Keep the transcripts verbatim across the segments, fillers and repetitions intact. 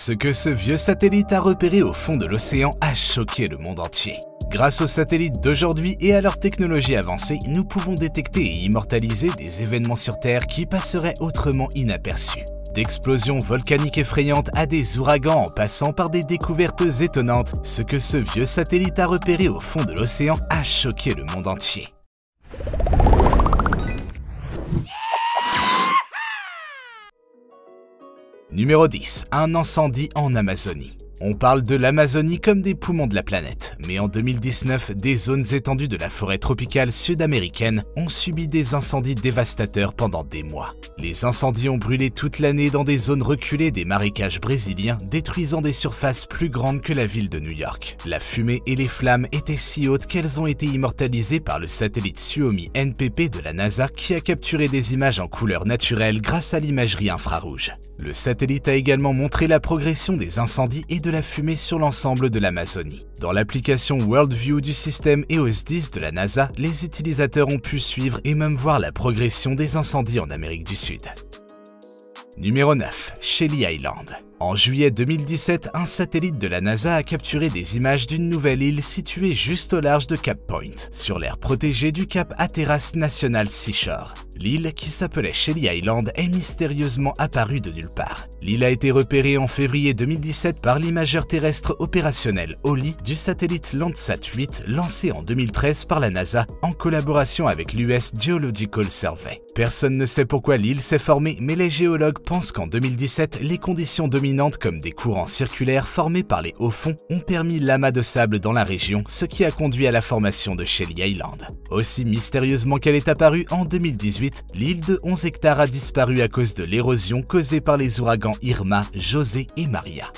Ce que ce vieux satellite a repéré au fond de l'océan a choqué le monde entier. Grâce aux satellites d'aujourd'hui et à leur technologie avancée, nous pouvons détecter et immortaliser des événements sur Terre qui passeraient autrement inaperçus. D'explosions volcaniques effrayantes à des ouragans en passant par des découvertes étonnantes, ce que ce vieux satellite a repéré au fond de l'océan a choqué le monde entier. Numéro dix. Un incendie en Amazonie. On parle de l'Amazonie comme des poumons de la planète, mais en deux mille dix-neuf, des zones étendues de la forêt tropicale sud-américaine ont subi des incendies dévastateurs pendant des mois. Les incendies ont brûlé toute l'année dans des zones reculées des marécages brésiliens, détruisant des surfaces plus grandes que la ville de New York. La fumée et les flammes étaient si hautes qu'elles ont été immortalisées par le satellite Suomi N P P de la NASA qui a capturé des images en couleur naturelle grâce à l'imagerie infrarouge. Le satellite a également montré la progression des incendies et de la fumée sur l'ensemble de l'Amazonie. Dans l'application WorldView du système E O S dix de la NASA, les utilisateurs ont pu suivre et même voir la progression des incendies en Amérique du Sud. Numéro neuf. Shelly Island. En juillet deux mille dix-sept, un satellite de la NASA a capturé des images d'une nouvelle île située juste au large de Cap Point, sur l'aire protégée du Cap Hatteras National Seashore. L'île, qui s'appelait Shelly Island, est mystérieusement apparue de nulle part. L'île a été repérée en février deux mille dix-sept par l'imageur terrestre opérationnel Holly du satellite Landsat huit lancé en deux mille treize par la NASA en collaboration avec l'U S Geological Survey. Personne ne sait pourquoi l'île s'est formée, mais les géologues pensent qu'en deux mille dix-sept, les conditions dominantes comme des courants circulaires formés par les hauts fonds ont permis l'amas de sable dans la région, ce qui a conduit à la formation de Shelly Island. Aussi mystérieusement qu'elle est apparue en deux mille dix-huit, l'île de onze hectares a disparu à cause de l'érosion causée par les ouragans Irma, José et Maria.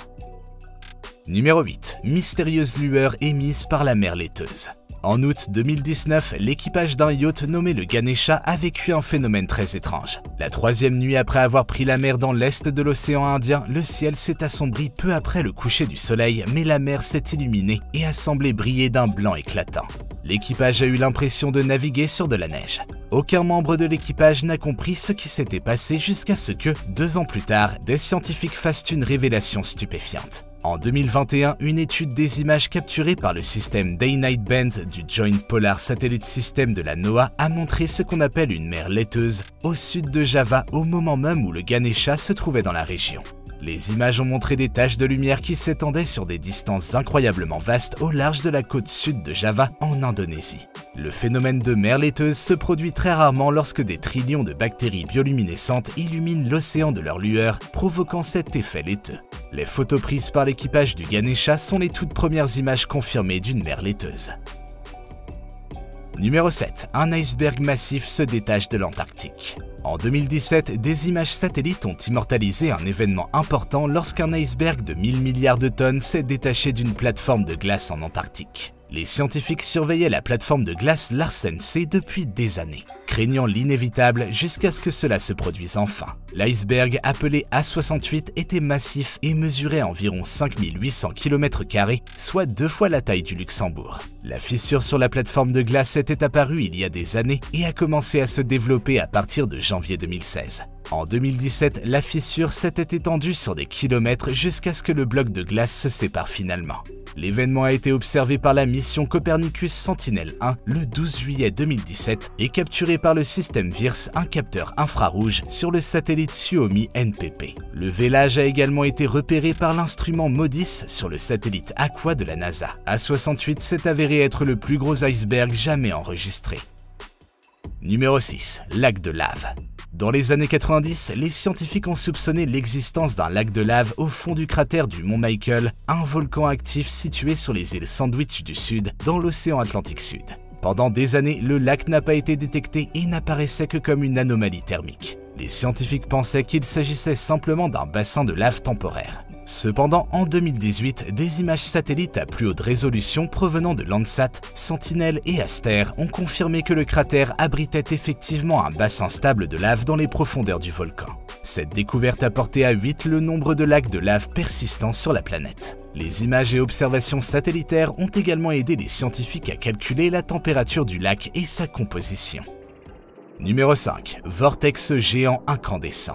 Numéro huit. Mystérieuse lueur émise par la mer laiteuse. En août deux mille dix-neuf, l'équipage d'un yacht nommé le Ganesha a vécu un phénomène très étrange. La troisième nuit après avoir pris la mer dans l'est de l'océan Indien, le ciel s'est assombri peu après le coucher du soleil, mais la mer s'est illuminée et a semblé briller d'un blanc éclatant. L'équipage a eu l'impression de naviguer sur de la neige. Aucun membre de l'équipage n'a compris ce qui s'était passé jusqu'à ce que, deux ans plus tard, des scientifiques fassent une révélation stupéfiante. En deux mille vingt et un, une étude des images capturées par le système Day-Night Band du Joint Polar Satellite System de la NOAA a montré ce qu'on appelle une mer laiteuse au sud de Java au moment même où le Ganesha se trouvait dans la région. Les images ont montré des taches de lumière qui s'étendaient sur des distances incroyablement vastes au large de la côte sud de Java en Indonésie. Le phénomène de mer laiteuse se produit très rarement lorsque des trillions de bactéries bioluminescentes illuminent l'océan de leur lueur, provoquant cet effet laiteux. Les photos prises par l'équipage du Ganesha sont les toutes premières images confirmées d'une mer laiteuse. Numéro sept. Un iceberg massif se détache de l'Antarctique. En deux mille dix-sept, des images satellites ont immortalisé un événement important lorsqu'un iceberg de mille milliards de tonnes s'est détaché d'une plateforme de glace en Antarctique. Les scientifiques surveillaient la plateforme de glace Larsen C depuis des années, craignant l'inévitable jusqu'à ce que cela se produise enfin. L'iceberg appelé A soixante-huit était massif et mesurait environ cinq mille huit cents kilomètres carrés, soit deux fois la taille du Luxembourg. La fissure sur la plateforme de glace était apparue il y a des années et a commencé à se développer à partir de janvier deux mille seize. En deux mille dix-sept, la fissure s'était étendue sur des kilomètres jusqu'à ce que le bloc de glace se sépare finalement. L'événement a été observé par la mission Copernicus Sentinel un le douze juillet deux mille dix-sept et capturé par le système V I R S, un capteur infrarouge, sur le satellite Suomi N P P. Le vélage a également été repéré par l'instrument MODIS sur le satellite Aqua de la NASA. A soixante-huit s'est avéré être le plus gros iceberg jamais enregistré. Numéro six. Lac de lave. Dans les années quatre-vingt-dix, les scientifiques ont soupçonné l'existence d'un lac de lave au fond du cratère du mont Michael, un volcan actif situé sur les îles Sandwich du Sud, dans l'océan Atlantique Sud. Pendant des années, le lac n'a pas été détecté et n'apparaissait que comme une anomalie thermique. Les scientifiques pensaient qu'il s'agissait simplement d'un bassin de lave temporaire. Cependant, en deux mille dix-huit, des images satellites à plus haute résolution provenant de Landsat, Sentinel et Aster ont confirmé que le cratère abritait effectivement un bassin stable de lave dans les profondeurs du volcan. Cette découverte a porté à huit le nombre de lacs de lave persistants sur la planète. Les images et observations satellitaires ont également aidé les scientifiques à calculer la température du lac et sa composition. Numéro cinq. Vortex géant incandescent.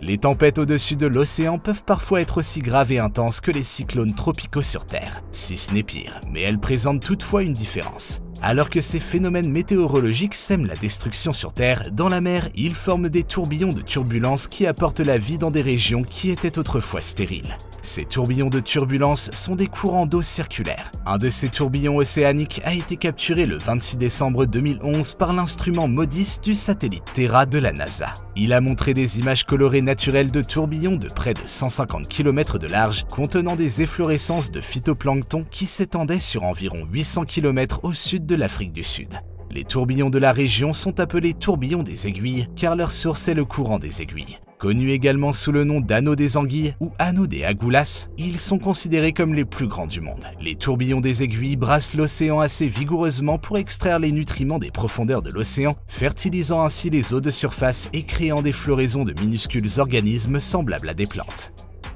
Les tempêtes au-dessus de l'océan peuvent parfois être aussi graves et intenses que les cyclones tropicaux sur Terre, si ce n'est pire, mais elles présentent toutefois une différence. Alors que ces phénomènes météorologiques sèment la destruction sur Terre, dans la mer, ils forment des tourbillons de turbulence qui apportent la vie dans des régions qui étaient autrefois stériles. Ces tourbillons de turbulence sont des courants d'eau circulaires. Un de ces tourbillons océaniques a été capturé le vingt-six décembre deux mille onze par l'instrument MODIS du satellite Terra de la NASA. Il a montré des images colorées naturelles de tourbillons de près de cent cinquante kilomètres de large contenant des efflorescences de phytoplancton qui s'étendaient sur environ huit cents kilomètres au sud de l'Afrique du Sud. Les tourbillons de la région sont appelés tourbillons des aiguilles car leur source est le courant des aiguilles. Connus également sous le nom d'anneaux des anguilles ou anneaux des agoulas, ils sont considérés comme les plus grands du monde. Les tourbillons des aiguilles brassent l'océan assez vigoureusement pour extraire les nutriments des profondeurs de l'océan, fertilisant ainsi les eaux de surface et créant des floraisons de minuscules organismes semblables à des plantes.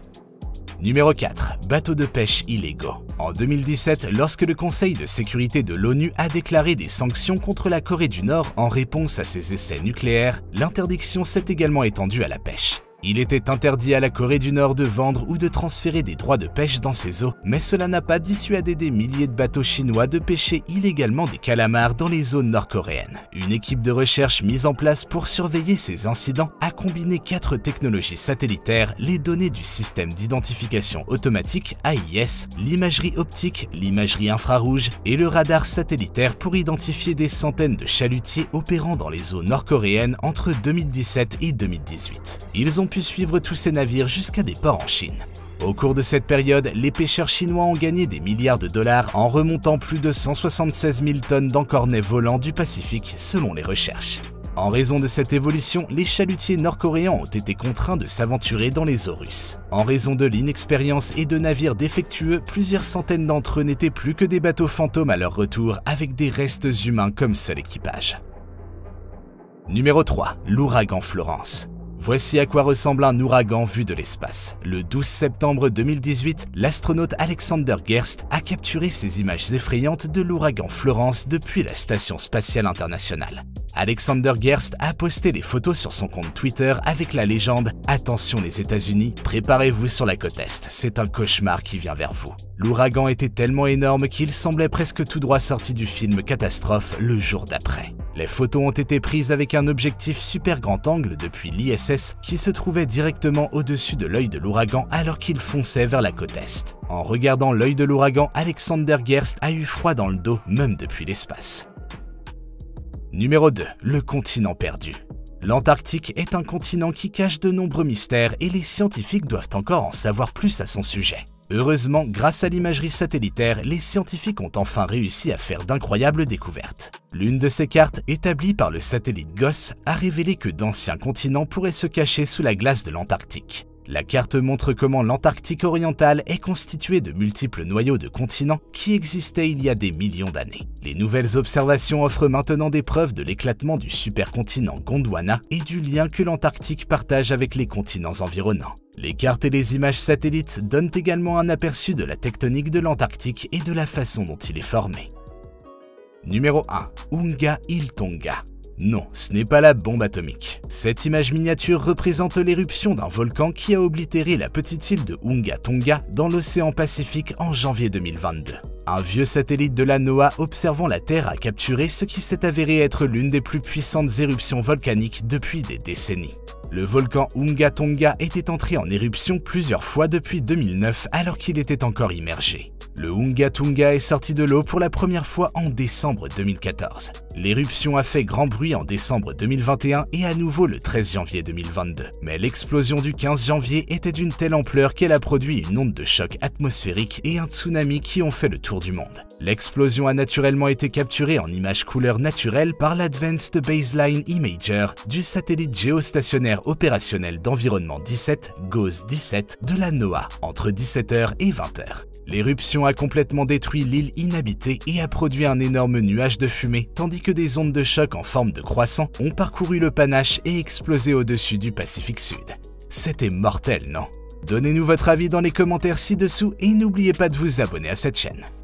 Numéro quatre. Bateaux de pêche illégaux. En deux mille dix-sept, lorsque le Conseil de sécurité de l'ONU a déclaré des sanctions contre la Corée du Nord en réponse à ses essais nucléaires, l'interdiction s'est également étendue à la pêche. Il était interdit à la Corée du Nord de vendre ou de transférer des droits de pêche dans ses eaux, mais cela n'a pas dissuadé des milliers de bateaux chinois de pêcher illégalement des calamars dans les zones nord-coréennes. Une équipe de recherche mise en place pour surveiller ces incidents a combiné quatre technologies satellitaires, les données du système d'identification automatique A I S, l'imagerie optique, l'imagerie infrarouge et le radar satellitaire pour identifier des centaines de chalutiers opérant dans les eaux nord-coréennes entre deux mille dix-sept et deux mille dix-huit. Ils ont pu suivre tous ces navires jusqu'à des ports en Chine. Au cours de cette période, les pêcheurs chinois ont gagné des milliards de dollars en remontant plus de cent soixante-seize mille tonnes d'encornets volants du Pacifique selon les recherches. En raison de cette évolution, les chalutiers nord-coréens ont été contraints de s'aventurer dans les eaux russes. En raison de l'inexpérience et de navires défectueux, plusieurs centaines d'entre eux n'étaient plus que des bateaux fantômes à leur retour avec des restes humains comme seul équipage. Numéro trois. L'ouragan Florence. Voici à quoi ressemble un ouragan vu de l'espace. Le douze septembre deux mille dix-huit, l'astronaute Alexander Gerst a capturé ces images effrayantes de l'ouragan Florence depuis la Station spatiale internationale. Alexander Gerst a posté les photos sur son compte Twitter avec la légende « Attention les États-Unis, préparez-vous sur la côte Est, c'est un cauchemar qui vient vers vous ». L'ouragan était tellement énorme qu'il semblait presque tout droit sorti du film Catastrophe le jour d'après. Les photos ont été prises avec un objectif super grand angle depuis l'I S S qui se trouvait directement au-dessus de l'œil de l'ouragan alors qu'il fonçait vers la côte Est. En regardant l'œil de l'ouragan, Alexander Gerst a eu froid dans le dos, même depuis l'espace. Numéro deux. Le continent perdu. L'Antarctique est un continent qui cache de nombreux mystères et les scientifiques doivent encore en savoir plus à son sujet. Heureusement, grâce à l'imagerie satellitaire, les scientifiques ont enfin réussi à faire d'incroyables découvertes. L'une de ces cartes, établie par le satellite GOES, a révélé que d'anciens continents pourraient se cacher sous la glace de l'Antarctique. La carte montre comment l'Antarctique orientale est constituée de multiples noyaux de continents qui existaient il y a des millions d'années. Les nouvelles observations offrent maintenant des preuves de l'éclatement du supercontinent Gondwana et du lien que l'Antarctique partage avec les continents environnants. Les cartes et les images satellites donnent également un aperçu de la tectonique de l'Antarctique et de la façon dont il est formé. Numéro un. Unga Iltonga. Non, ce n'est pas la bombe atomique. Cette image miniature représente l'éruption d'un volcan qui a oblitéré la petite île de Unga Tonga dans l'océan Pacifique en janvier deux mille vingt-deux. Un vieux satellite de la NOAA observant la Terre a capturé ce qui s'est avéré être l'une des plus puissantes éruptions volcaniques depuis des décennies. Le volcan Unga Tonga était entré en éruption plusieurs fois depuis deux mille neuf alors qu'il était encore immergé. Le Unga Tonga est sorti de l'eau pour la première fois en décembre deux mille quatorze. L'éruption a fait grand bruit en décembre deux mille vingt et un et à nouveau le treize janvier deux mille vingt-deux. Mais l'explosion du quinze janvier était d'une telle ampleur qu'elle a produit une onde de choc atmosphérique et un tsunami qui ont fait le tour du monde. L'explosion a naturellement été capturée en images couleurs naturelles par l'Advanced Baseline Imager du satellite géostationnaire opérationnel d'environnement dix-sept, GOES dix-sept, de la NOAA entre dix-sept heures et vingt heures. L'éruption a complètement détruit l'île inhabitée et a produit un énorme nuage de fumée, tandis que des ondes de choc en forme de croissant ont parcouru le panache et explosé au-dessus du Pacifique Sud. C'était mortel, non? Donnez-nous votre avis dans les commentaires ci-dessous et n'oubliez pas de vous abonner à cette chaîne.